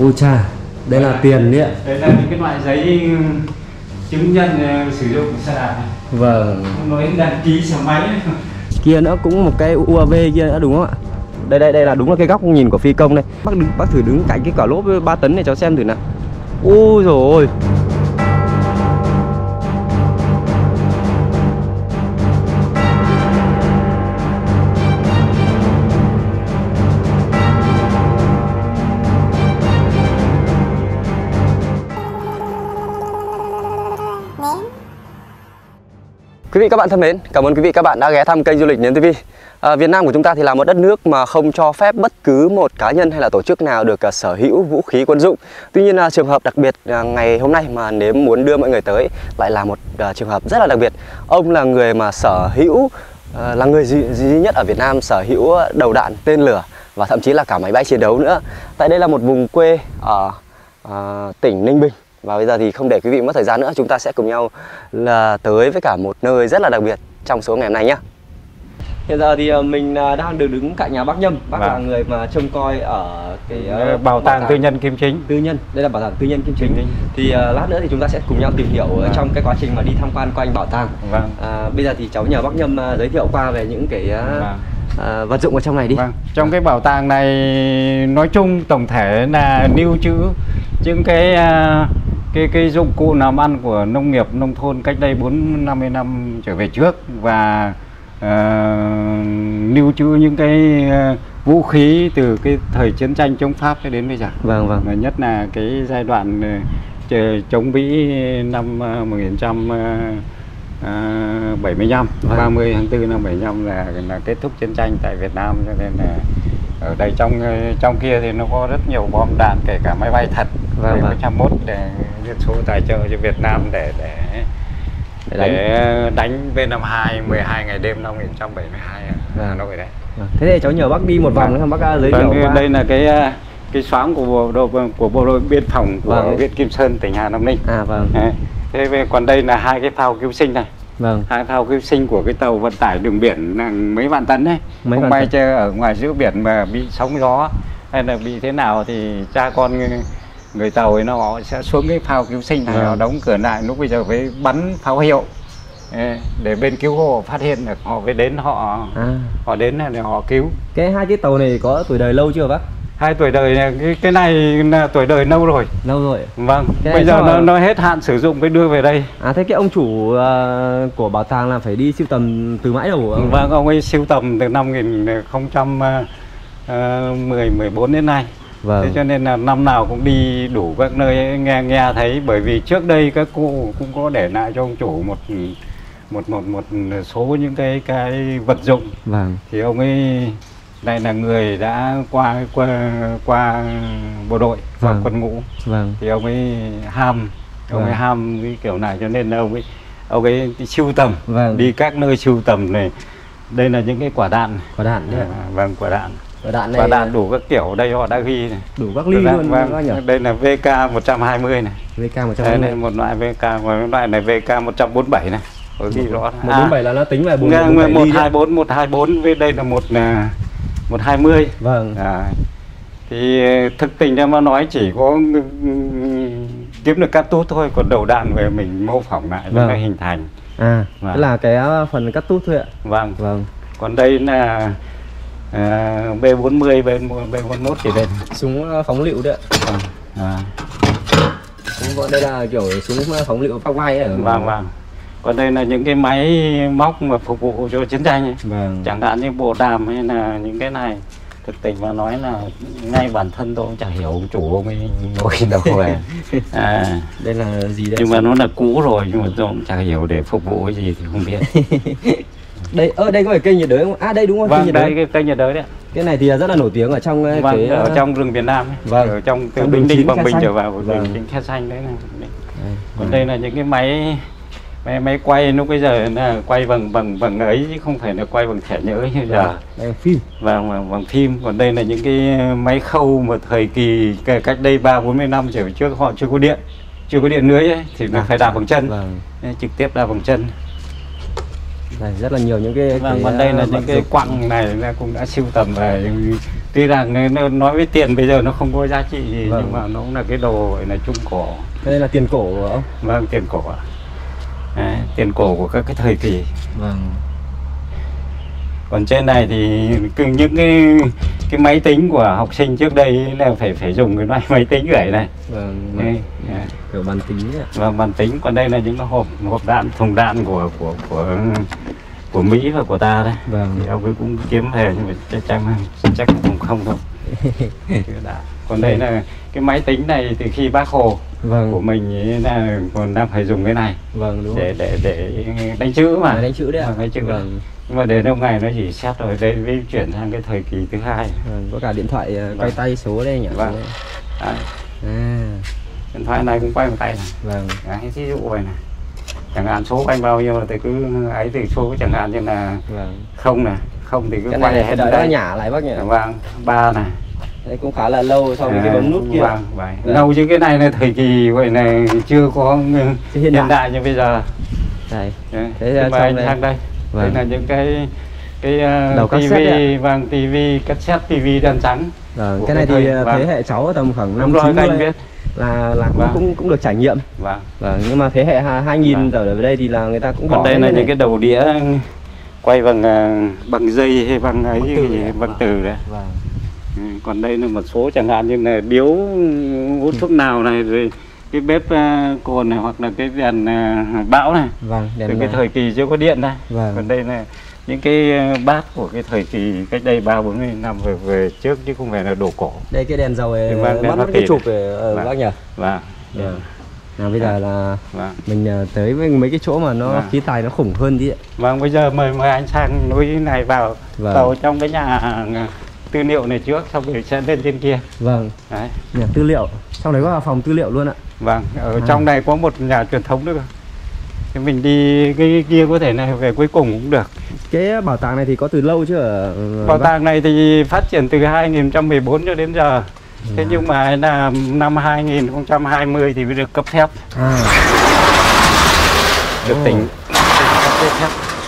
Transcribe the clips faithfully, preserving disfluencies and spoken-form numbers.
Ôi cha, đây là tiền đấy ạ. Đây là những cái loại giấy chứng nhận uh, sử dụng xe đạp này. Vâng. Nói đăng ký xe máy. Kia nữa cũng một cái u a vê kia nữa đúng không ạ? Đây đây đây là đúng là cái góc nhìn của phi công đây. Bác đứng bác thử đứng cạnh cái quả lốp ba tấn này cho xem thử nào. Ôi rồi ôi. Quý vị các bạn thân mến, cảm ơn quý vị các bạn đã ghé thăm kênh du lịch Nến ti vi. À, Việt Nam của chúng ta thì là một đất nước mà không cho phép bất cứ một cá nhân hay là tổ chức nào được uh, sở hữu vũ khí quân dụng. Tuy nhiên uh, trường hợp đặc biệt uh, ngày hôm nay mà Nến muốn đưa mọi người tới lại là một uh, trường hợp rất là đặc biệt. Ông là người mà sở hữu, uh, là người duy, duy nhất ở Việt Nam sở hữu đầu đạn, tên lửa và thậm chí là cả máy bay chiến đấu nữa. Tại đây là một vùng quê ở uh, tỉnh Ninh Bình. Và bây giờ thì không để quý vị mất thời gian nữa, chúng ta sẽ cùng nhau là tới với cả một nơi rất là đặc biệt trong số ngày hôm nay nhé. Hiện giờ thì mình đang được đứng cạnh nhà bác Nhâm. Bác vâng. là người mà trông coi ở cái uh, bảo tàng tư nhân Kim Chính. Tư nhân, đây là bảo tàng tư nhân Kim Chính. Thì uh, lát nữa thì chúng ta sẽ cùng nhau tìm hiểu vâng. trong cái quá trình mà đi tham quan quanh bảo tàng. Vâng. Uh, bây giờ thì cháu nhờ bác Nhâm uh, giới thiệu qua về những cái uh, vâng. uh, vật dụng ở trong này đi. Vâng. Trong cái bảo tàng này nói chung tổng thể là lưu trữ những cái uh, cái cái dụng cụ làm ăn của nông nghiệp nông thôn cách đây bốn năm mươi năm trở về trước, và uh, lưu trữ những cái uh, vũ khí từ cái thời chiến tranh chống Pháp cho đến bây giờ. Vâng vâng. Và nhất là cái giai đoạn uh, chống Mỹ năm uh, một nghìn chín trăm bảy mươi lăm, vâng. ba mươi tháng tư năm bảy mươi lăm là là kết thúc chiến tranh tại Việt Nam, cho nên là ở đây trong trong kia thì nó có rất nhiều bom đạn, kể cả máy bay thật. Vâng, vâng. một trăm mốt để Liên Xô tài trợ cho Việt Nam để để để đánh, để đánh B năm mươi hai mười hai ngày đêm năm một nghìn chín trăm bảy mươi hai ở Hà Nội đấy. Vâng. Thế thì cháu nhờ bác đi một vòng nữa, bác giới thiệu qua. Đây là cái cái xoáng của bộ đội của bộ đội biên phòng của vâng. huyện Kim Sơn, tỉnh Hà Nam Ninh. À vâng. Thế còn đây là hai cái phao cứu sinh này. Vâng. Hai phao cứu sinh của cái tàu vận tải đường biển là mấy vạn tấn đấy. Mấy không bay chơi ở ngoài giữa biển mà bị sóng gió hay là bị thế nào thì cha con người tàu ấy nó sẽ xuống cái phao cứu sinh này, vâng. họ đóng cửa lại, lúc bây giờ phải bắn pháo hiệu để bên cứu hộ phát hiện được, họ mới đến họ à. họ đến là họ cứu. Cái hai cái tàu này có tuổi đời lâu chưa bác? Hai tuổi đời này, cái, cái này là tuổi đời lâu rồi. Lâu rồi. Vâng. Cái bây giờ nó, nó hết hạn sử dụng mới đưa về đây. À thế cái ông chủ uh, của bảo tàng là phải đi sưu tầm từ mãi đầu không? Vâng, ông ấy sưu tầm từ năm hai nghìn không trăm mười mười bốn đến nay. Vâng. Thế cho nên là năm nào cũng đi đủ các nơi nghe nghe thấy, bởi vì trước đây các cụ cũng có để lại cho ông chủ một một một một số những cái cái vật dụng. Vâng. Thì ông ấy đây là người đã qua qua qua bộ đội và vâng. quân ngũ. Vâng. Thì ông ấy ham ông vâng. ấy ham cái kiểu này, cho nên là ông ấy ông ấy đi sưu tầm, vâng. đi các nơi sưu tầm này. Đây là những cái quả đạn. Quả đạn đấy. À, vâng, quả đạn. Quả đạn này quả đạn đủ các kiểu, đây họ đã ghi này. Đủ các ly luôn. Vâng. Đây là V K một trăm hai mươi này. V K một trăm hai mươi. Đây là một loại V K, một loại này V K một trăm bốn mươi bảy này. Có ghi rõ. một trăm bốn mươi bảy là nó tính là một hai bốn, một hai bốn, với đây là một là một hai mươi. Vâng. À, thì thực tình ra mà nói chỉ có kiếm được cắt tút thôi, còn đầu đạn về mình mô phỏng lại vâng. nó hình thành. À, vâng. Tức là cái phần cắt tút thôi ạ. Vâng. Vâng. Còn đây là à, B bốn mươi, B bốn mươi mốt thì đây. Súng phóng lựu đấy ạ. Vâng. À. Súng gọi đây là kiểu súng phóng lựu phác vai ấy. Vâng vâng. Còn đây là những cái máy móc mà phục vụ cho chiến tranh ấy. Vâng. Chẳng hạn như bộ đàm hay là những cái này. Thực tình mà nói là ngay bản thân tôi cũng chả hiểu ông chủ ông ấy ngồi đâu về. À, đây là gì đấy? Nhưng mà nó là cũ rồi, nhưng mà tôi cũng chả hiểu để phục vụ cái gì thì không biết. Đây, ở đây có phải cây nhiệt đới không? À đây đúng không? Vâng, cây nhiệt đới. Cái cây nhiệt đới đấy. Cái này thì rất là nổi tiếng ở trong vâng, cái ở trong rừng Việt Nam ấy. Vâng. Ở trong cái Bình Định, Quảng Bình trở vào vâng. Bình Khe Xanh đấy này. Còn đây là những cái máy máy máy quay lúc bây giờ là quay bằng bằng bằng ấy chứ không phải là quay bằng thẻ nhớ như giờ. Đây là phim. Vâng, bằng, bằng phim. Còn đây là những cái máy khâu mà thời kỳ cách đây ba bốn mươi năm trở trước họ chưa có điện, chưa có điện lưới ấy, thì à, phải đạp bằng chân. Vâng. Trực tiếp đạp bằng chân. Đây, rất là nhiều những cái, vâng, cái còn đây là uh, những cái dụng. quặng này là cũng đã sưu tầm về. Tuy rằng nó nói với tiền bây giờ nó không có giá trị gì, vâng. nhưng mà nó cũng là cái đồ gọi là trung cổ. Đây là tiền cổ của ông. Vâng, tiền cổ ạ. Đấy, tiền cổ của các cái thời kỳ. Vâng. Còn trên này thì những cái cái máy tính của học sinh trước đây là phải phải dùng cái máy máy tính gửi này. Vâng. Đây, kiểu bàn tính ấy. Vâng, bàn tính. Còn đây là những cái hộp hộp đạn, thùng đạn của của của của Mỹ và của ta đấy. Vâng. Thì ông ấy cũng kiếm về nhưng mà chắc chắn chắc cũng không đâu. Còn đây là cái máy tính này từ khi Bác Hồ, vâng. của mình ấy là còn đang phải dùng cái này. Vâng, đúng để để để đánh chữ mà. Để đánh chữ đấy ạ. Đánh chữ. Vâng. Nhưng mà đến lâu ngày nó chỉ xét rồi, đây mới chuyển sang cái thời kỳ thứ hai. Vâng, có cả điện thoại uh, quay tay số đây nhỉ. Vâng. Đấy. À. Điện thoại này cũng quay một tay này. Vâng. Đấy, ví dụ vậy này. Chẳng hạn số quanh bao nhiêu là thì cứ ấy từ số chẳng hạn như là vâng. không này, không thì cứ cái quay này phải đợi nó nhả lại bác nhỉ. Vâng, ba này. Đấy cũng khá là lâu so với à, cái bấm nút kia. Vâng, vậy. Lâu chứ cái này là thời kỳ vậy này chưa có hiện, hiện đại. đại như bây giờ. Đây. Thế ra trong đây. đây. Vâng. Đây là những cái cái uh, tivi, vâng, tivi, cassette, tivi đen trắng. Vâng, cái này thì thời, vâng. thế hệ cháu tầm khoảng năm chín mươi là là cũng, vâng. cũng cũng được trải nghiệm. Vâng. Vâng, nhưng mà thế hệ hai nghìn vâng. ở đây thì là người ta cũng còn bỏ đây là những này. Cái đầu đĩa quay bằng bằng dây hay bằng ấy bằng từ, bằng từ đấy. Vâng. Ừ, còn đây là một số chẳng hạn như là điếu hút thuốc nào này, rồi cái bếp uh, cồn này, hoặc là cái đèn uh, bão này. Vâng, đèn từ cái thời kỳ chưa có điện đây. Vâng. Còn đây là những cái bát của cái thời kỳ cách đây ba bốn mươi năm về về trước chứ không phải là đồ cổ. Đây cái đèn dầu ấy, mắt nó cái chụp ở vâng. bác nhỉ. Vâng. Vâng. Nào bây giờ là vâng. mình tới với mấy cái chỗ mà nó vâng. khí tài nó khủng hơn đi ạ. Vâng, bây giờ mời mời anh sang núi này vào vâng. vào trong cái nhà tư liệu này trước, xong rồi sẽ lên trên kia. Vâng. Đấy. Nhà tư liệu, trong đấy có phòng tư liệu luôn ạ. Vâng, ở à. trong này có một nhà truyền thống nữa. Thì mình đi cái kia có thể này về cuối cùng cũng được. Cái bảo tàng này thì có từ lâu chưa ở... Bảo tàng này thì phát triển từ hai nghìn không trăm mười bốn cho đến giờ. Thế à. nhưng mà là năm hai nghìn không trăm hai mươi thì mới được cấp phép. À. Được oh. tỉnh, tỉnh cấp phép.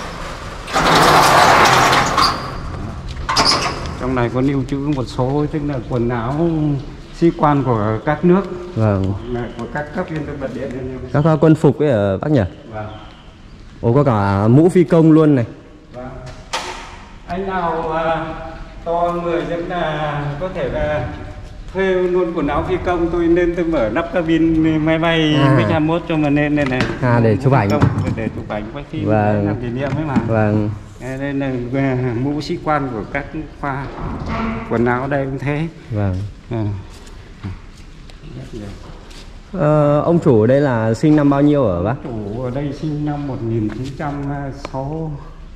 Trong này có lưu trữ một số tức là quần áo sĩ quan của các nước. Vâng. Của các cấp yên tâm bật điện. Các quân phục ấy ở bác nhỉ? Vâng. Ồ, có cả mũ phi công luôn này. Vâng. Anh nào uh, to người rất là có thể là thuê luôn quần áo phi công, tôi nên tôi mở nắp cabin máy bay à. MiG hai mươi mốt cho mà nên này này. À, để chụp ảnh. Để chụp ảnh quay phim vâng. làm kỷ niệm ấy mà. Vâng. Đây là mũ sĩ quan của các khoa, quần áo đây cũng thế. Vâng. À. Ờ, ông chủ ở đây là sinh năm bao nhiêu ở bác? Ông chủ ở đây sinh năm một nghìn chín trăm sáu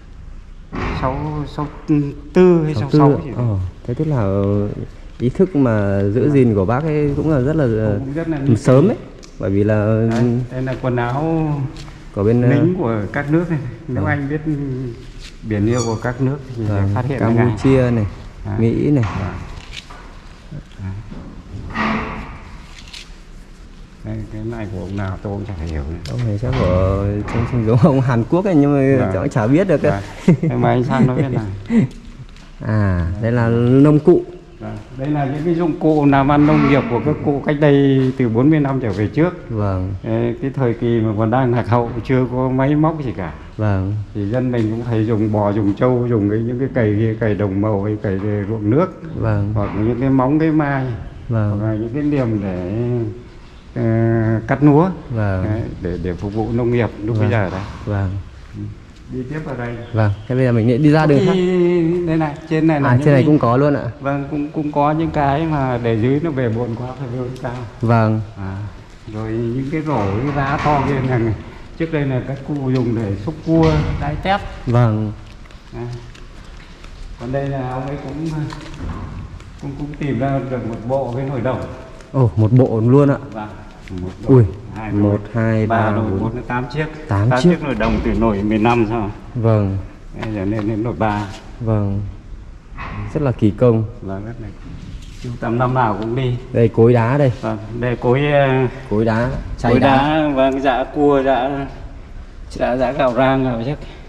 tư hay sáu sáu gì. Ờ, thế tức là ý thức mà giữ vâng. gìn của bác ấy cũng là rất là, rất là sớm ấy, bởi vì là đấy, đây là quần áo của bên lính của các nước này. Nếu vâng. anh biết biển hiệu của các nước thì vâng. phát hiện Campuchia này, à. Mỹ này. Vâng. Đây, cái này của ông nào tôi cũng chả hiểu. Ông này chắc của trong giống ông Hàn Quốc ấy, nhưng mà vâng. cháu chả biết được. Vâng. Mà anh sang nói biết này. À, đây là nông cụ. Vâng. Đây là những cái dụng cụ làm ăn nông nghiệp của các cụ cách đây từ bốn mươi năm trở về trước. Vâng. Cái thời kỳ mà còn đang lạc hậu, chưa có máy móc gì cả. Vâng. Thì dân mình cũng phải dùng bò, dùng trâu, dùng cái những cái cày kia, cày đồng màu hay cày ruộng nước. Vâng. Hoặc những cái móng, cái mai. Vâng. Hoặc là những cái liềm để uh, cắt lúa. Vâng. Đấy, để để phục vụ nông nghiệp lúc vâng. bây giờ đấy. Vâng. Đi tiếp vào đây. Vâng, thế bây giờ mình đi ra đường khác. Đây này, trên này là à, trên này cũng có luôn ạ. Vâng, cũng cũng có những cái mà để dưới nó về bộn quá phải lên cao. Vâng. À, rồi những cái rổ cái giá to kia này, trước đây là các cụ dùng để xúc cua, đáy tép. Vâng. À. Còn đây là ông ấy cũng cũng cũng tìm ra được một bộ cái nồi đồng. Ồ, một bộ luôn ạ. Vâng. Một đội, ui, hai đội, một, hai, ba, ba bốn, tám chiếc. Tám chiếc. chiếc nồi đồng từ nồi miền Nam sao? Vâng. Bây giờ lên đến nồi ba. Vâng. Rất là kỳ công. Vâng, rất là sưu tầm năm nào cũng đi. Đây cối đá đây. Vâng, đây cối cối đá, cối đá, đá vâng, dạ cua, dạ dạ dạ gạo rang rồi chắc.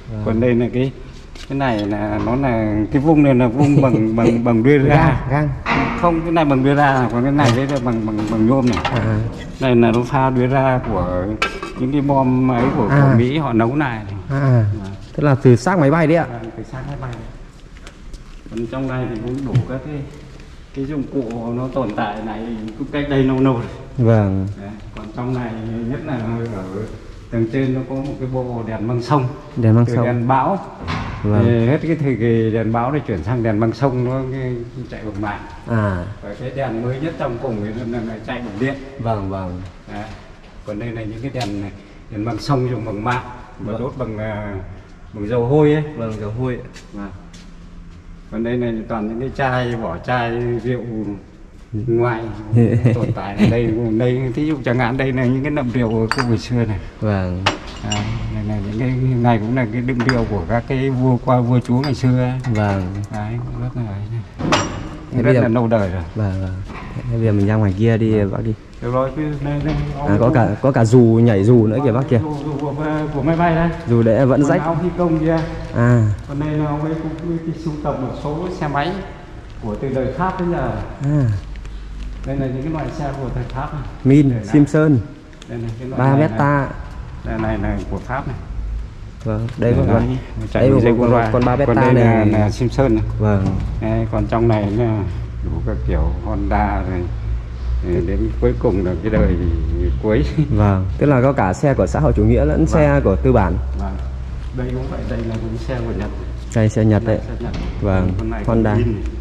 Vâng. Còn đây là cái cái này là nó là cái vung này là vung bằng bằng bằng đưa ra. Gang. Không, cái này bằng đưa ra, còn cái này đấy là bằng bằng bằng nhôm này. À. Đây là nó pha đưa ra của những cái bom ấy của, à. của Mỹ họ nấu này. À. À. Tức là từ xác máy bay đấy ạ. À, từ xác máy bay. Còn trong này thì cũng đủ các cái cái dụng cụ nó tồn tại này cũng cách đây lâu lâu rồi. Vâng. Đấy. Còn trong này nhất là ở tầng trên nó có một cái bộ đèn băng sông. Đèn băng từ sông. Đèn bão. Vâng. Thì hết cái thời kỳ đèn bão để chuyển sang đèn băng sông nó chạy bằng mạng. À. Và cái đèn mới nhất trong cùng thì nó lại chạy bằng điện. Vâng vâng. Đấy. Còn đây là những cái đèn này, đèn băng sông dùng bằng mạng và vâng. đốt bằng bằng dầu hôi ấy. Vâng, dầu hôi. Vâng. Còn đây là toàn những cái chai, vỏ chai rượu ngoài tồn tại ở đây. Đây thí dụ chẳng hạn đây là những cái nậm rượu của ngày xưa này. Vâng. À, này là những cái này cũng là cái đựng rượu của các cái vua qua vua chúa ngày xưa ấy. Vâng. Đấy, cũng rất là Thế rất giờ... là lâu đời rồi. Vâng vâng. Thế bây giờ mình ra ngoài kia đi vâng. Bác đi. Được rồi, chứ đây, đây, à, có cả có cả dù nhảy dù nữa kìa bác kìa. Dù, dù của, của máy bay đây. Dù để vẫn rách. Áo phi công kia. À. Còn đây là ông ấy cũng sưu tập một số xe máy của từ đời Pháp đến giờ. À. Đây là những cái loại xe của thời Pháp này. Min, Simpson. Đây này, cái loại ba Beta. Đây này là của Pháp này. Vâng, đây có con đây một con, con, con ba Beta còn đây này là, là Simpson này. Vâng. Đây, còn trong này là đủ các kiểu Honda rồi. Đến cuối cùng là cái đời cuối. Vâng, tức là có cả xe của xã hội chủ nghĩa lẫn vâng. xe của tư bản. Vâng. Đây cũng vậy, đây là cũng xe của Nhật. Đây xe Nhật đấy. Xe Nhật. Vâng, Honda.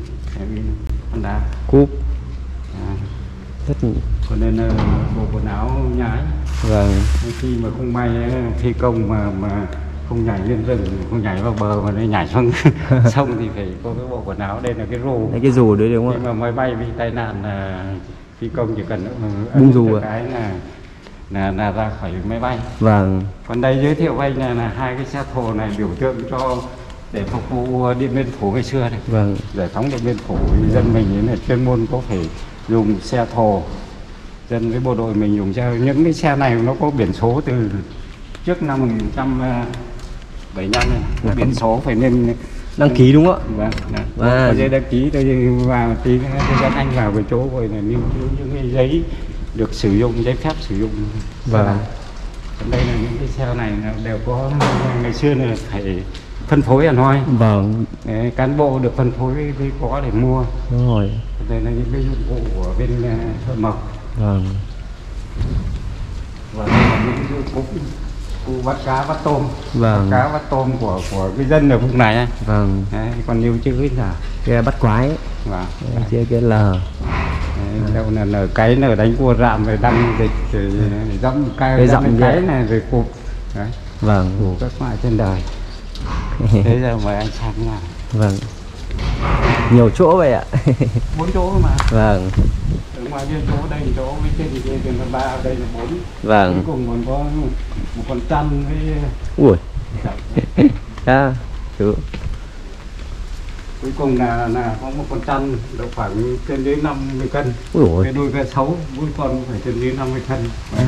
Honda. Cúp. À. Rất... Còn đây là bộ quần áo nhái. Vâng. Khi mà không may phi công mà mà không nhảy lên rừng, không nhảy vào bờ mà nó nhảy xuống sông thì phải có cái bộ quần áo. Đây là cái rô. Đây cái dù đấy đúng không ạ? Khi mà máy bay bị tai nạn là phi công chỉ cần bung dù à? Cái là, là là ra khỏi máy bay. Vâng. Còn đây giới thiệu với anh là, là hai cái xe thồ này biểu tượng cho để phục vụ Điện Biên Phủ ngày xưa này. Vâng. Giải phóng Điện Biên Phủ dân mình là chuyên môn có phải dùng xe thồ. Dân với bộ đội mình dùng xe, những cái xe này nó có biển số từ trước năm một nghìn chín trăm bảy mươi lăm này. Có biển số phải nên đăng ký đúng không ạ? Vâng. Có giấy đăng ký tôi vào tí tôi dẫn anh vào cái chỗ rồi là lưu trữ những cái giấy được sử dụng, giấy phép sử dụng. Vâng. Đây là những cái xe này đều có ngày xưa là phải phân phối hẳn hoi. Vâng. Đấy, cán bộ được phân phối với có để mua. Đúng rồi. Đây là những cái dụng cụ của bên thợ mộc. Vâng. Và đây là những cái dụng cụ cụ bắt cá bắt tôm. Vâng. Bắt cá bắt tôm của của cái dân ở vùng này. Vâng. Đấy, còn lưu trữ bây giờ. Kia bắt quái. Vâng. Kia cái lờ. Đâu là nở cái nở đánh cua rạm rồi đăng dịch rồi dẫm cái dẫm cái này rồi cụp. Đấy. Vâng. Đủ các loại trên đời. Thế giờ mời anh sang nào. Vâng. Nhiều chỗ vậy ạ. Bốn chỗ mà. Vâng. Ở ngoài kia chỗ đây chỗ bên trên thì trên là ba, đây là bốn. Vâng. Cuối cùng còn có một con chăn với. Ui. À, chú. Cuối cùng là là có một con chăn độ khoảng trên dưới năm mươi cân. Ui. Cái đuôi cá sấu mỗi con phải trên dưới năm mươi cân. À.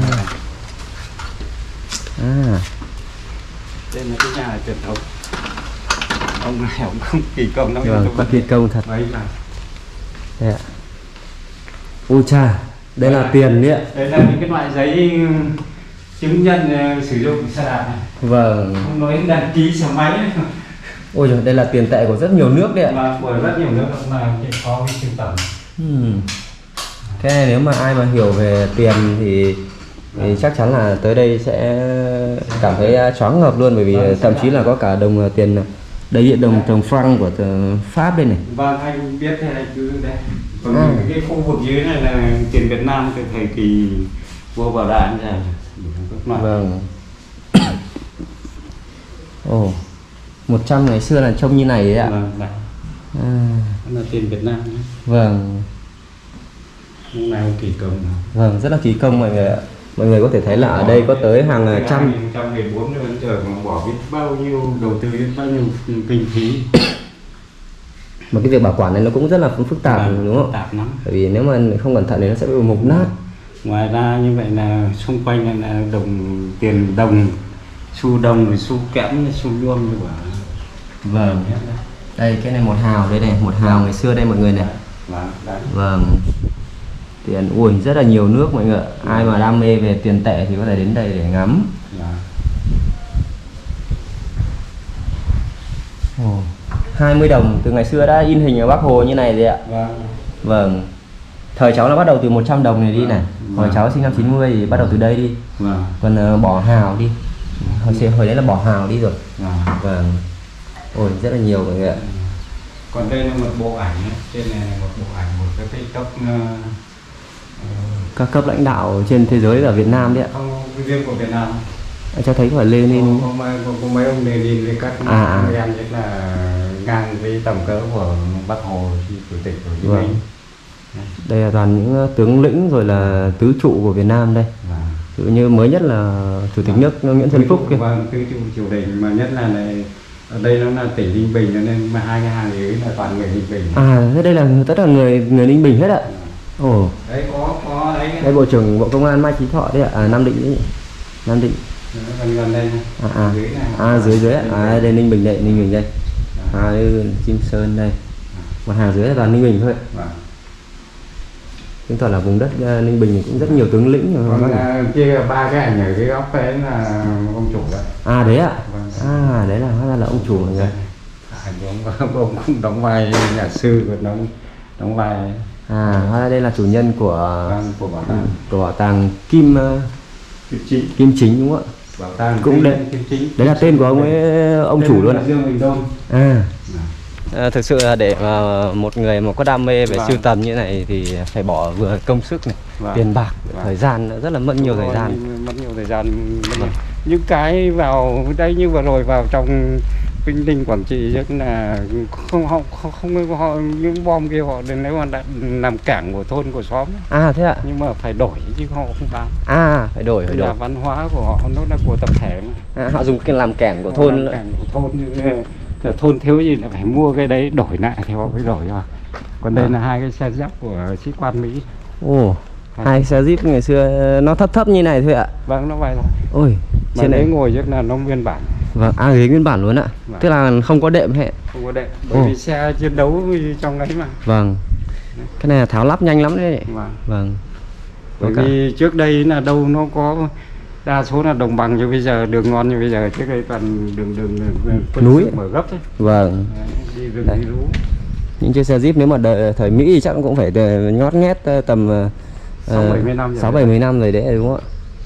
À. Đây là cái nhà truyền thống. Ông này ông không kỳ công đâu. Vâng, có kỳ công thật. Đấy là. Đây ạ. Ôi cha, đây là tiền đấy ạ. Đây là những cái loại giấy chứng nhận uh, sử dụng xe đạp này. Vâng. Không nói đăng ký xe máy này. Ôi trời, đây là tiền tệ của rất nhiều nước đấy ạ. Và của rất nhiều nước mà chỉ có cái sưu tầm. Hmm. Thế này nếu mà ai mà hiểu về tiền thì thì chắc chắn là tới đây sẽ cảm thấy choáng ngợp luôn, bởi vì vâng, thậm chí là có cả đồng tiền đây hiện đồng đồng franc của Pháp đây này. Vâng, anh biết thế này cứ đây. Còn à. Cái khu vực dưới này là tiền Việt Nam từ thời kỳ vua Bảo Đại này. Vâng. Ồ, oh, một trăm ngày xưa là trông như này đấy ạ. Vâng, đây. À. Đó là tiền Việt Nam đấy. Vâng. Lúc nào kỳ công. Vâng, rất là kỳ công mọi người ạ. Mọi người có thể thấy là ở đây có tới hàng trăm. Trong mười bốn năm trời mà bỏ biết bao nhiêu đầu tư, biết bao nhiêu kinh phí. Mà cái việc bảo quản này nó cũng rất là phức tạp, vâng, đúng không? Phức tạp lắm. Bởi vì nếu mà không cẩn thận thì nó sẽ bị mục nát. Ngoài ra như vậy là xung quanh là đồng tiền đồng Xu đồng rồi xu kẽm, xu luông rồi. Vâng. Đây cái này một hào đây này, một hào ngày xưa đây mọi người này. Vâng, đấy. Vâng. Tiền ui rất là nhiều nước mọi người ạ. Ai mà đam mê về tiền tệ thì có thể đến đây để ngắm. Vâng. Ồ, hai mươi đồng từ ngày xưa đã in hình ở Bác Hồ như này rồi ạ. Vâng. Vâng. Thời cháu là bắt đầu từ một trăm đồng này đi này. Hồi Vâng. cháu sinh năm chín mươi thì bắt đầu từ đây đi. Vâng. Còn uh, bỏ hào đi. Hồi xưa hồi đấy là bỏ hào đi rồi. Vâng. Vâng. Ôi rất là nhiều mọi người ạ. Còn đây là một bộ ảnh ấy. Trên này là một bộ ảnh một cái cái cấp uh, Các cấp lãnh đạo trên thế giới và Việt Nam đấy ạ. không riêng của Việt Nam. Anh cho thấy có phải Lenin. Có, có, có, có mấy ông Lenin với các À, à. em rất là ngang với tầm cỡ của Bác Hồ, chủ tịch Hồ Chí Vâng. Minh. Đây là toàn những tướng lĩnh rồi là tứ trụ của Việt Nam đây. Vâng. Ví dụ như mới nhất là Chủ tịch nước Nguyễn Xuân Phúc kia. Vâng, tứ trụ triều đình, mà nhất là này, ở đây nó là tỉnh Ninh Bình cho nên mà hai cái hàng ấy là toàn người Ninh Bình. À, thế đây là tất cả người người Ninh Bình hết ạ. Ồ, Đấy có có đấy. đây Bộ trưởng Bộ Công an Mai Chí Thọ đấy ạ, à, Nam Định đấy. Nam Định. Gần gần đây. À, à. Dưới này. À, dưới dưới ạ. À, đây Ninh Bình đây, Ninh Bình đây. À, đây Kim Sơn đây. Một hàng dưới là toàn Ninh Bình thôi. Vâng. Chứng tỏ là vùng đất uh, Ninh Bình thì cũng rất nhiều tướng lĩnh rồi. Còn uh, kia là ba cái ảnh ở cái góc đấy là ông chủ đấy. À đấy ạ. Vâng. À đấy là hóa ra là ông chủ mọi người. Ảnh ông, ông cũng đóng vai nhà sư, còn đóng đóng vai. À, hóa ra đây là chủ nhân của Vâng, của bảo tàng. của bảo tàng Kim uh, Kim Chính. Kim Chính đúng không ạ? Bảo tàng Cũng đấy. Kim Chính. Đấy là tên của ông ấy, ông chủ luôn ạ. Dương Bình Đông. À. À, thực sự là để mà một người mà có đam mê về Vâng. sưu tầm như này thì phải bỏ vừa công sức này, Vâng. tiền bạc, Vâng. thời gian rất là mất nhiều Đúng thời rồi, gian. mất nhiều thời gian. Vâng. Những cái vào đây như vừa rồi vào trong Vinh Linh Quảng Trị rất là không họ không, không họ những bom kia họ đến đấy mà đã làm cảng của thôn của xóm ấy. À thế ạ. Nhưng mà phải đổi chứ họ không bán. À phải đổi phải Đây đổi. là văn hóa của họ, nó là của tập thể mà. À, họ dùng cái làm kẻng của Họ thôn làm nữa. cảng của thôn như thế. Là thôn thiếu gì là phải mua cái đấy đổi lại thì họ mới đổi rồi. Còn đây À. là hai cái xe giáp của sĩ quan Mỹ. Ồ, hai xe Jeep ngày xưa nó thấp thấp như này thôi ạ. Vâng, nó vậy thôi. Ôi, Mà trên đấy này. ngồi rất là nó nguyên bản. Vâng, à ghế nguyên bản luôn ạ. Vâng. Tức là không có đệm hệ. Không có đệm, bởi Ồ. vì xe chiến đấu trong đấy mà. Vâng. Cái này là tháo lắp nhanh lắm đấy. Vâng. Vâng. Bởi Có cả- vì trước đây là đâu nó có, đa số là đồng bằng, như bây giờ đường ngon như bây giờ, trước đây toàn đường đường, đường, đường Núi. mở gấp thôi. Vâng. Đấy, đi rừng Đấy. đi lú. Những chiếc xe Jeep nếu mà đời, thời Mỹ thì chắc cũng phải đời- ngót nghét ờ, tầm ờ, Sáu bảy mươi năm rồi. sáu bảy mươi năm rồi đấy đúng không ạ?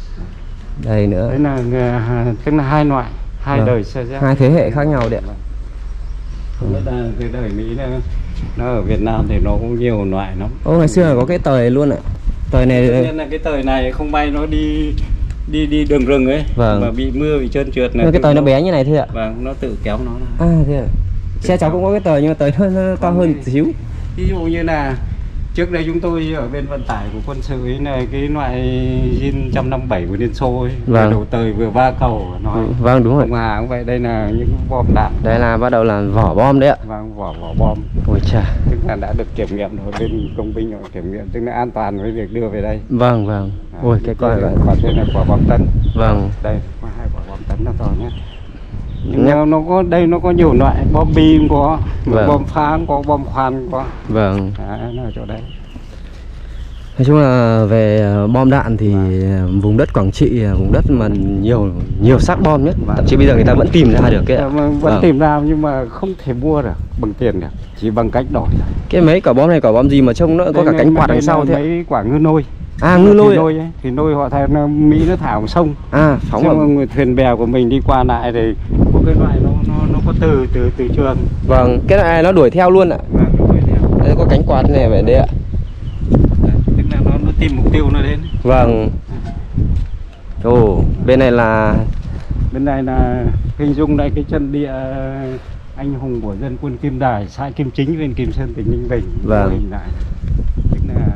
Đây nữa. Đấy là à, tức là hai loại, hai Vâng. đời xe giáp. Hai thế hệ khác nhau đấy ạ. Vâng. Không biết là cái đời Mỹ nó, nó ở Việt Nam thì nó cũng nhiều loại lắm. Ô ngày xưa là có cái tời luôn ạ. Tời này Tất nhiên là cái tời này không may nó đi đi đi đường rừng ấy, Vâng. mà bị mưa bị trơn trượt nhưng mà cái tời nó bé như này thôi ạ. Vâng, nó tự kéo nó ra. À thế ạ. Xe cháu cũng có cái tời nhưng mà tời nó, nó to hơn một xíu. Ví dụ như là trước đây chúng tôi ở bên vận tải của quân sự ấy này, cái loại Jin một trăm năm mươi bảy của Liên Xô ấy, Vâng. đầu tời vừa ba cầu nói. Ừ, vâng đúng rồi. Ông Hà cũng vậy, đây là những bom đạn. Đây là bắt đầu là vỏ bom đấy ạ. Vâng, vỏ vỏ bom. Ôi chà. Tức là đã được kiểm nghiệm rồi, bên công binh họ kiểm nghiệm, tức là an toàn với việc đưa về đây. Vâng vâng. À, Ôi cái coi vậy. Còn đây là quả bom tấn. Vâng. Đây có hai quả bom tấn nó to nhé. Nhưng mà nó có đây nó có nhiều loại, bom bi cũng có, Vâng. bom phá cũng có, bom khoan cũng có. Vâng. À, nó ở chỗ đây. Nói chung là về ờ, bom đạn thì ờ, vùng đất Quảng Trị là vùng đất mà nhiều nhiều xác bom nhất. Vâng. Thậm chí bây giờ người ta vẫn tìm ra được cái ạ. Vẫn Vâng. tìm ra nhưng mà không thể mua được bằng tiền được, chỉ bằng cách đổi thôi. Cái mấy quả bom này quả bom gì mà trông nó có Đây cả là- cánh quạt đây đằng sau là thế ạ? mấy quả ngư nôi. À ngư lôi. Thì nôi ấy, thì nôi họ thay nó Mỹ nó thả vào sông. À phóng Xong ở. rồi người thuyền bè của mình đi qua lại thì có cái loại nó nó nó có từ từ từ trường. Vâng, cái này nó đuổi theo luôn ạ. Vâng, nó đuổi theo. Đây có cánh quạt này vậy đấy ạ. Đấy, tức là nó, nó tìm mục tiêu nó đến. Vâng. Ồ, bên này là Bên này là hình dung lại cái chân địa anh hùng của dân quân Kim Đài, xã Kim Chính, huyện Kim Sơn, tỉnh Ninh Bình. Vâng. Hình lại. Tức là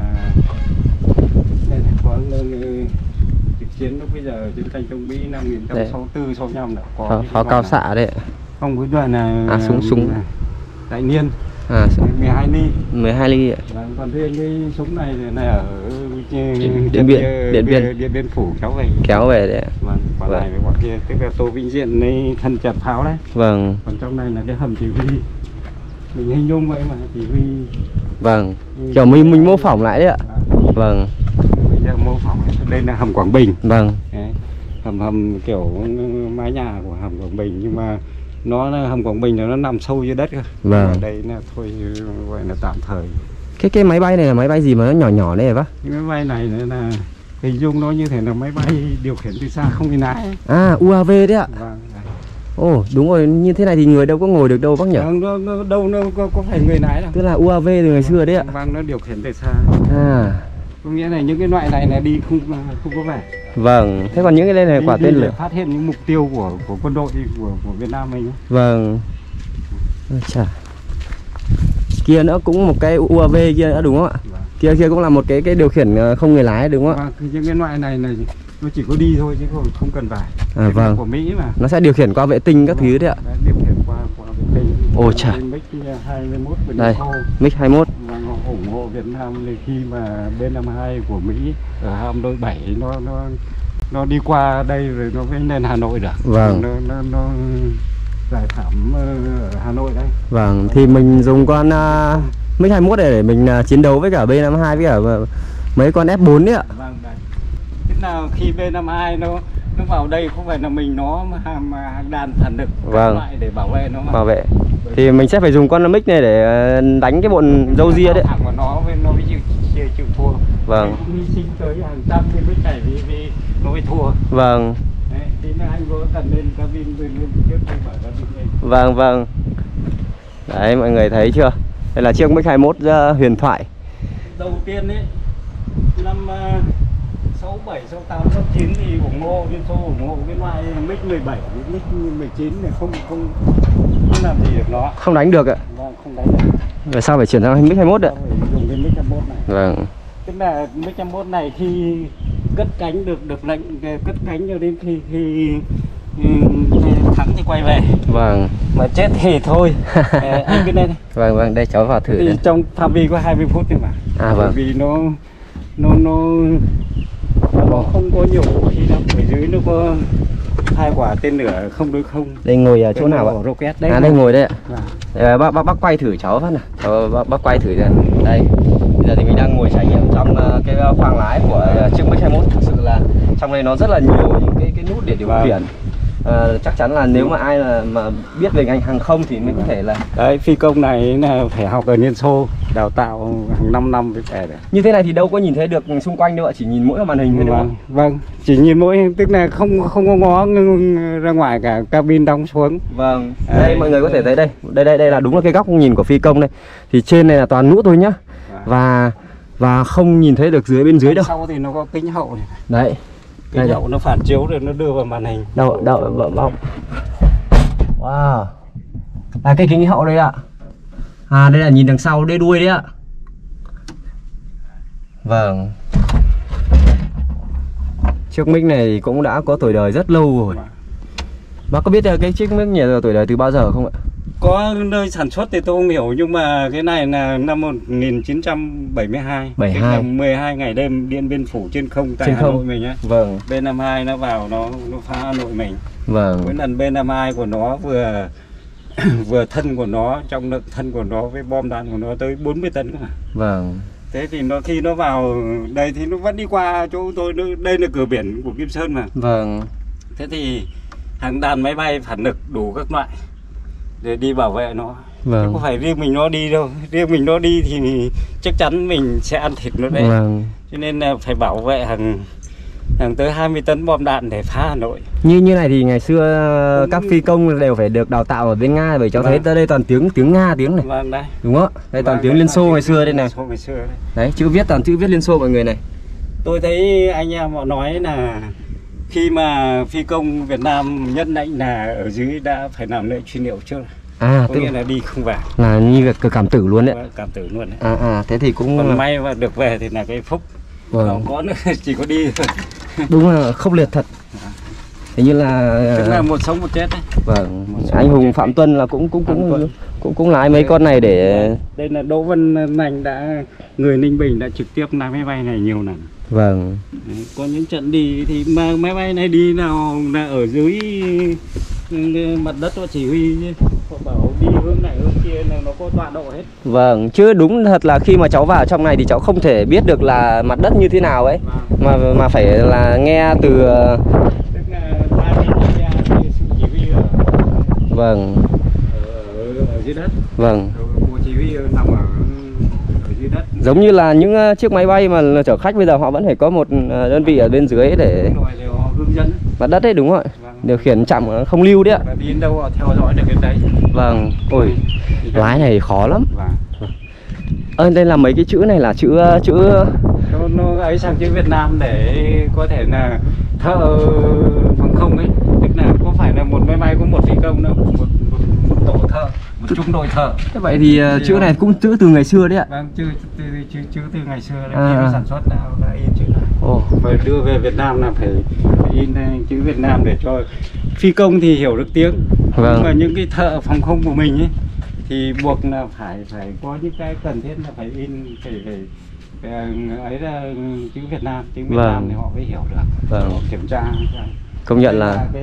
đây là có người trực chiến lúc bây giờ chiến tranh chống Mỹ năm một nghìn chín trăm sáu mươi tư sáu mươi lăm đã có. pháo, cái pháo đoàn cao này. xạ đấy ạ. Không, cái đoàn là À, súng- súng. Đại Niên À mười hai ly. mười hai ly ạ. Vâng, còn riêng cái súng này thì này ở Điện Biên, Điện Biên. Điện Biên Phủ kéo về. Kéo về đấy ạ. Vâng, còn vâng. Này với quả kia, tức là Tô Vĩnh Diện này thân chặt pháo đấy. Vâng. Còn trong này là cái hầm chỉ huy. Mình hình dung vậy mà chỉ huy. Vâng. Kiểu mình mình mô phỏng lại đấy ạ. À. Vâng. Bây giờ mô phỏng đây là hầm Quảng Bình. Vâng. Đấy. Hầm hầm kiểu mái nhà của hầm Quảng Bình, nhưng mà nó hầm Quảng Bình nó nằm sâu dưới đất cơ. Vâng. Đây là thôi gọi là tạm thời. Cái cái máy bay này là máy bay gì mà nó nhỏ nhỏ này bác? Cái máy bay này là hình dung nó như thể là máy bay điều khiển từ xa không người lái. À, u a vê đấy ạ. Vâng. Ồ, oh, đúng rồi, như thế này thì người đâu có ngồi được đâu bác nhỉ? Vâng, nó, nó, đâu nó có, có phải người lái đâu. Tức là u a vê từ ngày xưa đấy ạ. Vâng, nó điều khiển từ xa. À. Có nghĩa là những cái loại này là đi không không có vẻ. Vâng, thế còn những cái đây này quả tên lửa phát hiện những mục tiêu của của quân đội của của Việt Nam mình. Vâng. Chà. Kia nữa cũng một cái u a vê kia nữa đúng không ạ? Vâng. Kia kia cũng là một cái cái điều khiển không người lái đúng không ạ? Vâng, những cái loại này này nó chỉ có đi thôi chứ không không cần phải. À, vâng. Của Mỹ mà. Nó sẽ điều khiển qua vệ tinh các vâng. thứ đấy ạ. Đấy, điều khiển qua qua vệ tinh. Ồ chà. Đây, MiG hai mươi mốt. Và nó ủng hộ Việt Nam thì khi mà B năm mươi hai của Mỹ ở hạm đội bảy nó nó nó đi qua đây rồi nó mới lên Hà Nội được. Vâng. Nó nó, nó giải thảm ở Hà Nội đây. Vâng, thì mình dùng con uh, MiG hai mươi mốt này để mình uh, chiến đấu với cả B năm mươi hai với cả uh, mấy con F bốn đấy ạ. Vâng, đấy. Tức là khi B năm mươi hai nó nó vào đây không phải là mình nó mà hàng, hàng đàn phản lực vâng. lại để bảo vệ nó mà. Bảo vệ. Thì mình sẽ phải dùng con MiG này để đánh cái bọn râu ria đấy. Của nó nó mới chịu, chịu, chịu thua. Vâng. Hy sinh tới hàng trăm thì mới chạy vì, vì nó mới thua. Vâng. Đấy, thì anh có cần lên cabin bên trước hay mở cabin lên. Vâng vâng. Đấy mọi người thấy chưa? Đây là chiếc MiG hai mươi mốt uh, huyền thoại. Đầu tiên ấy năm uh, sáu bảy, sáu tám, sáu chín thì ủng hộ Liên Xô ủng hộ cái loại MiG mười bảy, MiG mười chín này không không không làm gì được nó. Không đánh được ạ. Vâng, không đánh được. Rồi sao phải chuyển sang MiG hai mươi mốt ạ? Dùng cái MiG hai mươi mốt này. Vâng. Tức là MiG hai mươi mốt này khi cất cánh được được lệnh cất cánh cho đến khi khi thắng thì quay về. Vâng. Mà chết thì thôi. Anh cứ lên. Vâng vâng, đây cháu vào thử thì đây. Trong phạm vi có hai mươi phút thôi mà. À vâng. Vì nó nó nó nó không có nhiều vũ khí đâu. Ở dưới nó có hai quả tên lửa không đối không. Đây ngồi ở chỗ nào ạ? Rocket đấy. À đây ngồi đây ạ. Vâng. Bác, bác bác quay thử cháu phát nào. Cháu, bác, bác quay thử đây. Đây. Bây giờ thì mình đang ngồi trải nghiệm trong uh, cái khoang lái của uh, chiếc MiG hai mươi mốt. Thực sự là trong đây nó rất là nhiều những cái cái nút để điều vâng. khiển. Uh, chắc chắn là nếu mà ai là mà biết về ngành hàng không thì mới có thể là đấy, phi công này là phải học ở Liên Xô, đào tạo hàng năm năm mới về được. Như thế này thì đâu có nhìn thấy được xung quanh đâu ạ, chỉ nhìn mỗi màn hình thôi đúng vâng, không? Vâng, chỉ nhìn mỗi, tức là không không có ngó ra ngoài cả cabin đóng xuống. Vâng. Đây, đây mọi người có thể thấy đây, đây đây đây là đúng là cái góc nhìn của phi công đây. Thì trên này là toàn nút thôi nhá. Vâng. Và và không nhìn thấy được dưới bên dưới đâu. Sau thì nó có kính hậu này. Đấy. Kính đây hậu đây. Nó phản chiếu rồi nó đưa vào màn hình. Đâu đâu vợ bóng. Wow. À cái kính hậu đây ạ. À đây là nhìn đằng sau đây đuôi đấy ạ. Vâng. Chiếc MiG này cũng đã có tuổi đời rất lâu rồi. Bác có biết cái chiếc MiG này tuổi đời từ bao giờ không ạ? Có nơi sản xuất thì tôi không hiểu, nhưng mà cái này là năm một nghìn chín trăm bảy mươi hai. bảy mươi hai. mười hai ngày đêm Điện Biên Phủ trên không tại trên Hà không. Nội mình nhé. Vâng. B năm mươi hai nó vào nó nó phá Hà Nội mình. Vâng. Mỗi lần B năm mươi hai của nó vừa vừa thân của nó, trong lượng thân của nó với bom đạn của nó tới bốn mươi tấn cơ mà. Vâng. Thế thì nó khi nó vào đây thì nó vẫn đi qua chỗ tôi, đây là cửa biển của Kim Sơn mà. Vâng. Thế thì hàng đàn máy bay phản lực đủ các loại để đi bảo vệ nó. Vâng. Chứ không phải riêng mình nó đi đâu, riêng mình nó đi thì chắc chắn mình sẽ ăn thịt nó đấy. Vâng. Cho nên là phải bảo vệ hàng hàng tới hai mươi tấn bom đạn để phá Hà Nội. Như như này thì ngày xưa các phi công đều phải được đào tạo ở bên Nga, bởi cháu vâng. thấy tới đây toàn tiếng tiếng Nga tiếng này. Vâng đây. Đúng không? Đây toàn vâng, tiếng Liên Xô ngày xưa đây này. Ngày xưa đấy. Đấy, chữ viết toàn chữ viết Liên Xô mọi người này. Tôi thấy anh em họ nói là khi mà phi công Việt Nam nhất lệnh là ở dưới đã phải làm lễ truy điệu trước. À, có nghĩa là đi không về. Là như việc cảm tử luôn đấy. Cảm tử luôn đấy. À à, thế thì cũng còn may mà được về thì là cái phúc. Vâng. Không có nữa, chỉ có đi thôi. Đúng là khốc liệt thật. Hình như là tức là một sống một chết đấy. Vâng. Anh hùng Phạm Tuân là cũng cũng cũng cũng cũng, cũng lái mấy con này để đây là Đỗ Văn Nành đã người Ninh Bình đã trực tiếp lái máy bay này nhiều lần. Vâng. Đấy, có những trận đi thì mà máy bay này đi nào là ở dưới mặt đất nó chỉ huy chứ. Họ bảo đi hướng này hướng kia là nó có tọa độ hết. Vâng, chứ đúng thật là khi mà cháu vào trong này thì cháu không thể biết được là mặt đất như thế nào ấy. Vâng. Mà mà phải là nghe từ tức là ba cái sự chỉ huy ở vâng. Ở, ở, ở dưới đất. Vâng. Bộ chỉ huy nằm ở ở dưới đất. Giống như là những chiếc máy bay mà chở khách bây giờ họ vẫn phải có một đơn vị ở bên dưới để rồi, để họ hướng dẫn mặt đất đấy, đúng rồi. Vâng. Điều khiển chậm không lưu đấy ạ. Và đi đến đâu họ theo dõi được đến đấy. Vâng. Ôi, lái này khó lắm. Vâng. Ơ, đây là mấy cái chữ này là chữ chữ nó, nó ấy sang chữ Việt Nam để có thể là thợ phòng không ấy, tức là có phải là một máy bay có một phi công đâu, một, một, một tổ thợ, một trung đội thợ. Thế vậy thì, thì chữ này cũng chữ từ ngày xưa đấy ạ. Vâng, chữ chữ chữ, chữ từ ngày xưa đấy, à. khi nó sản xuất là, là in chữ này. Ồ. Và đưa về Việt Nam là phải, phải in chữ Việt Nam để cho phi công thì hiểu được tiếng. Vâng. Nhưng mà những cái thợ phòng không của mình ấy thì buộc là phải phải có những cái cần thiết là phải in, phải phải ấy là chữ Việt Nam, tiếng Việt vâng. Nam thì họ mới hiểu được. Vâng. Họ kiểm tra. Công nhận là, là cái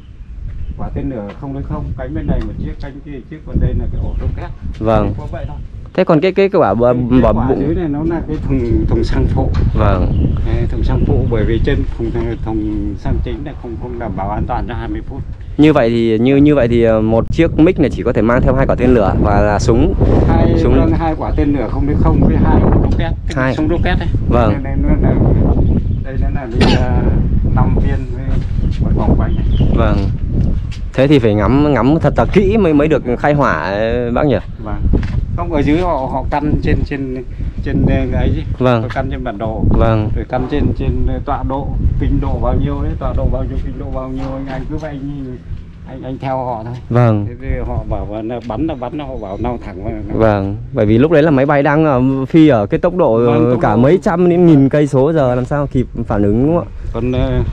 quả tên lửa không đối không, cánh bên này một chiếc, cánh kia chiếc, còn đây là cái ổ rocket. Vâng. Có vậy thôi. Thế còn cái cái cái quả cái, cái quả quả bụng dưới này nó là cái thùng thùng xăng phụ. Vâng. Cái thùng xăng phụ, bởi vì trên thùng thùng xăng chính là không không đảm bảo an toàn cho hai mươi phút. Như vậy thì như như vậy thì một chiếc mic này chỉ có thể mang theo hai quả tên lửa và là súng hai súng vâng, hai quả tên lửa không đối không với hai ổ rocket, hai súng rocket đấy. Vâng. Đây, đây nó là đây nó là đi năm viên với một vòng quanh này. Vâng. Thế thì phải ngắm ngắm thật là kỹ mới mới được khai hỏa bác nhỉ? Vâng. Không, ở dưới họ họ căn trên trên trên ấy gì? Vâng. Họ căn trên bản đồ. Vâng. Rồi căn trên trên tọa độ, kinh độ bao nhiêu đấy, tọa độ bao nhiêu, kinh độ bao nhiêu, anh, anh cứ vậy như anh anh theo họ thôi. Vâng. Thế thì họ bảo là bắn là bắn, họ bảo nào thẳng vào. Vâng. Bởi vì lúc đấy là máy bay đang phi ở cái tốc độ vâng, tốc cả độ mấy trăm đến nghìn cây số giờ, làm sao kịp phản ứng đúng không ạ? Còn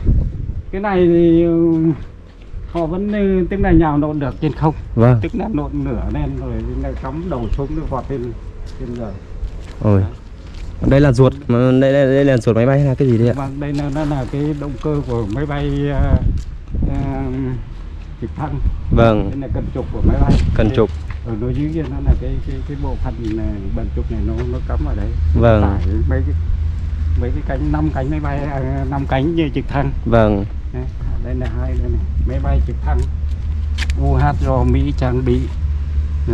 cái này thì họ vẫn tức là nhào nộn được trên không. Vâng. Tức là nộn nửa lên rồi là cắm đầu xuống rồi vọt lên trên rồi. Ôi. Đây là ruột, mà đây, đây đây là ruột máy bay hay là cái gì đây ạ? Vâng, đây là nó là cái động cơ của máy bay uh, uh, trực thăng. Vâng. Đây là cần trục của máy bay. Cần trục. Ở đối dưới kia nó là cái cái cái bộ phận này, bần trục này nó nó cắm ở đấy. Vâng. Tải mấy cái mấy cái cánh, năm cánh máy bay, năm cánh như trực thăng. Vâng. Đây, đây là hai đây này, máy bay trực thăng u hát do Mỹ trang bị uh,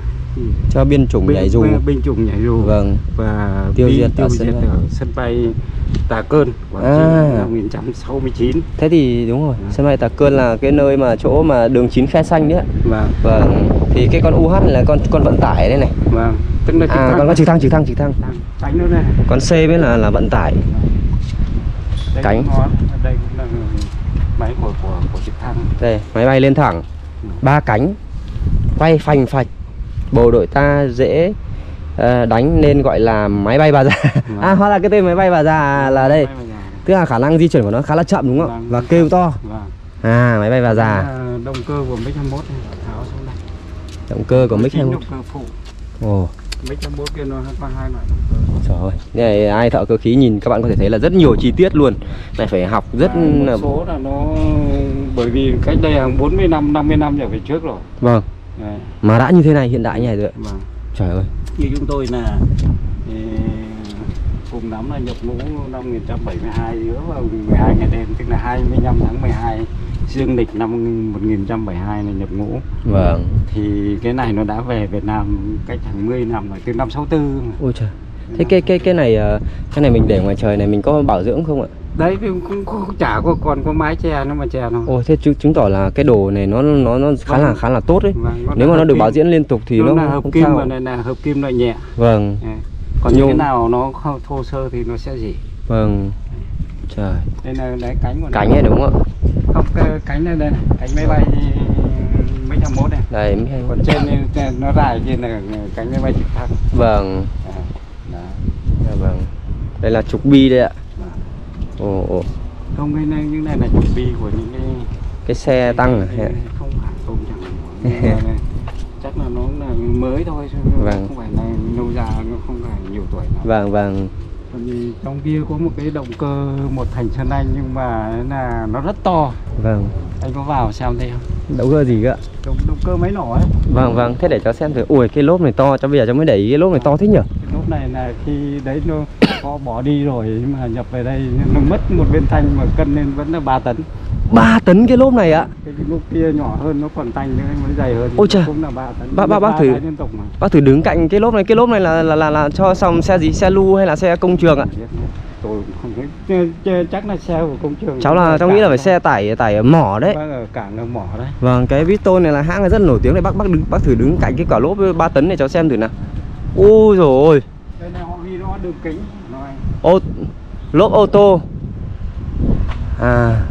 cho biên chủng nhảy dù. Biên chủng nhảy dù. Vâng. Và tiêu diệt tiêu ở diệt sân bay, ở sân bay Tà Cơn vào à. năm một nghìn chín trăm sáu mươi chín. Thế thì đúng rồi, à. Sân bay Tà Cơn là cái nơi mà chỗ mà đường chín khe xanh đấy ạ. Vâng. Vâng. Thì cái con u hát này là con con vận tải đây này. Vâng. Tức là à, con con trực thăng, trực thăng, trực thăng. Cánh nữa đây. Con C mới là là vận tải. Đây cánh. Cũng đây cũng là máy của của của trực thăng. Đây, máy bay lên thẳng, ba cánh, quay phành phạch. Bộ đội ta dễ uh, đánh nên gọi là máy bay bà già. Vâng. À, hóa là cái tên máy bay bà già là đây. Tức là khả năng di chuyển của nó khá là chậm đúng không? Vâng, và kêu to. Vâng. À, máy bay bà già. Động cơ của MiG hai mươi mốt này, tháo xuống đây. Động cơ của MiG hai mươi mốt. Động cơ phụ. Ồ. MiG hai mươi mốt kia nó có hai loại động cơ. Trời ơi, này ai thợ cơ khí nhìn các bạn có thể thấy là rất nhiều chi tiết luôn. Này phải học rất một số là nó bởi vì cách đây hàng bốn mươi năm, năm mươi năm trở về trước rồi. Vâng. Đấy. Mà đã như thế này, hiện đại như này rồi. Vâng. Trời ơi. Như chúng tôi là cùng lắm là nhập ngũ năm một nghìn chín trăm bảy mươi hai giữa vào mười hai ngày đêm, tức là hai mươi lăm tháng mười hai dương lịch năm một nghìn chín trăm bảy mươi hai này nhập ngũ. Vâng. Thì cái này nó đã về Việt Nam cách hàng mười năm rồi, từ năm sáu tư mà. Ôi trời. Thế cái cái cái này cái này mình để ngoài trời này mình có bảo dưỡng không ạ? Đấy thì cũng, cũng chả có còn có mái che nó mà che nó. Ồ, thế chứng, chứng tỏ là cái đồ này nó nó nó khá vâng. là khá là tốt đấy. Vâng, nếu mà nó được kim. bảo dưỡng liên tục thì nó, nó là hợp không kim sao. mà này là hợp kim loại nhẹ. Vâng. Đấy. Còn những cái nào nó không thô sơ thì nó sẽ gì. Vâng. Trời. Đây là đấy, cánh của cánh này đúng không ạ? Không, cái cánh này đây này, cánh máy bay MiG hai mươi mốt này. Đây, MiG hai mươi mốt. Còn trên nó dài trên là cánh máy bay trực thăng. Vâng. À, đó. À, vâng. Đây là trục bi đây ạ. Ồ, ồ. Không, cái này, những này là trục bi của những cái cái xe tăng à? Không phải, không chẳng. Chắc là nó là mới thôi, vâng. không phải là lâu dài, nó không phải nhiều tuổi lắm. Vâng, vâng. Còn thì trong kia có một cái động cơ một thành Xuân Anh nhưng mà là nó rất to. Vâng. Anh có vào xem thấy không? Động cơ gì cơ ạ? Động, động cơ máy nổ ấy. Vâng vâng, thế để cháu xem thử. Ui cái lốp này to, cháu bây giờ cháu mới để ý cái lốp này to thế nhỉ? Cái lốp này là khi đấy nó có bỏ đi rồi nhưng mà nhập về đây nó mất một viên thanh mà cân lên vẫn là ba tấn. ba tấn cái lốp này ạ? Cái lốp kia nhỏ hơn, nó còn tanh nữa, mới dày hơn. Ôi trời. Cũng là ba tấn. Bác bác bác thử. Bác thử đứng cạnh cái lốp này, cái lốp này là là là, là cho xong xe gì, xe lu hay là xe công trường ạ? Tôi không thấy, chắc là xe của công trường. Cháu là cháu nghĩ là phải xe tải tải ở mỏ đấy. Bác ở cảng là mỏ đấy. Vâng, cái Vitol này là hãng rất là nổi tiếng này, bác bác đứng bác thử đứng cạnh cái quả lốp ba tấn này cháu xem thử nào. Ôi rồi ôi. Đây này họ ghi nó đường kính nói. Ô lốp ô tô. À.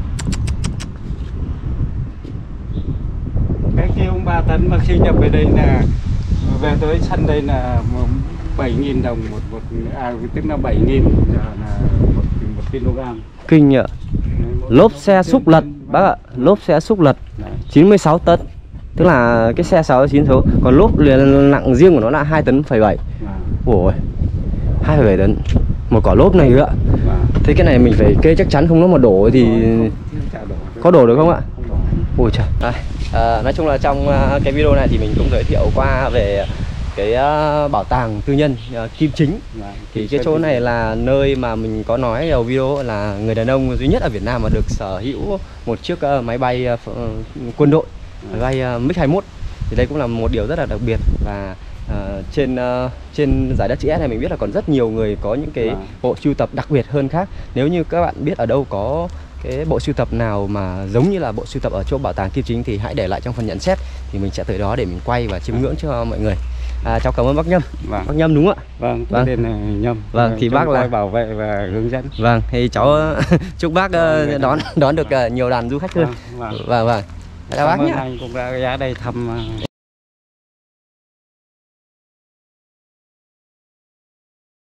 Cái kia cũng ba tấn mà khi nhập về đây là về tới sân đây là bảy nghìn đồng một một à tức là bảy nghìn là một một kg. Kinh nhỉ. Lốp xe xúc lật bác ạ, lốp xe xúc lật chín mươi sáu tấn. Tức là cái xe sáu chín số, còn lốp nặng riêng của nó là hai tấn phẩy bảy. Ủa hai phẩy bảy tấn. Một quả lốp này nữa ạ. Thế cái này mình phải kê chắc chắn không nó mà đổ thì có đổ được không ạ? Ôi trời. À, à, nói chung là trong uh, cái video này thì mình cũng giới thiệu qua về cái uh, bảo tàng tư nhân uh, Kim Chính. Thì cái chỗ này là nơi mà mình có nói đầu video là người đàn ông duy nhất ở Việt Nam mà được sở hữu một chiếc uh, máy bay uh, quân đội, máy bay uh, MiG hai mươi mốt. Thì đây cũng là một điều rất là đặc biệt. Và uh, trên uh, trên giải đất chữ S này mình biết là còn rất nhiều người có những cái bộ sưu tập đặc biệt hơn khác. Nếu như các bạn biết ở đâu có cái bộ sưu tập nào mà giống như là bộ sưu tập ở chỗ bảo tàng Kim Chính thì hãy để lại trong phần nhận xét, thì mình sẽ tới đó để mình quay và chiêm ngưỡng cho mọi người. À, cháu cảm ơn bác Nhâm. Vâng. Bác Nhâm đúng không ạ? Vâng, vâng. Tên là Nhâm. Vâng, thì bác là bảo vệ và hướng dẫn. Vâng, thì cháu chúc bác uh, đón đón được uh, nhiều đàn du khách hơn. Vâng, vâng. Vâng, vâng. Chào bác nhé. Anh cũng đã ghé đây thăm